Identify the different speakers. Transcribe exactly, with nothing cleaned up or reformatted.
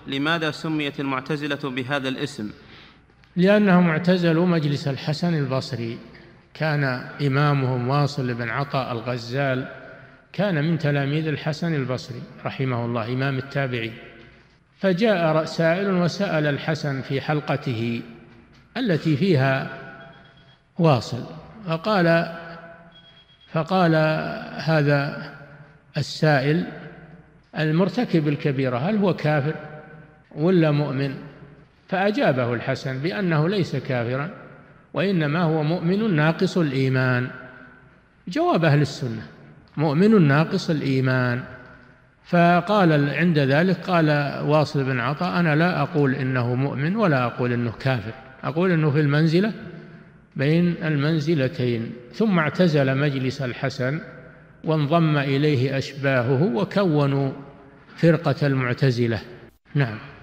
Speaker 1: لماذا سميت المعتزلة بهذا الاسم؟
Speaker 2: لأنهم اعتزلوا مجلس الحسن البصري، كان إمامهم واصل بن عطاء الغزال كان من تلاميذ الحسن البصري رحمه الله إمام التابعين، فجاء سائل وسأل الحسن في حلقته التي فيها واصل، فقال فقال هذا السائل المرتكب الكبيرة هل هو كافر ولا مؤمن؟ فأجابه الحسن بأنه ليس كافرا وإنما هو مؤمن ناقص الإيمان، جواب أهل السنة، مؤمن ناقص الإيمان. فقال عند ذلك قال واصل بن عطاء أنا لا أقول إنه مؤمن ولا أقول إنه كافر، أقول إنه في المنزلة بين المنزلتين. ثم اعتزل مجلس الحسن وانضم إليه أشباهه وكونوا فرقة المعتزلة. نعم.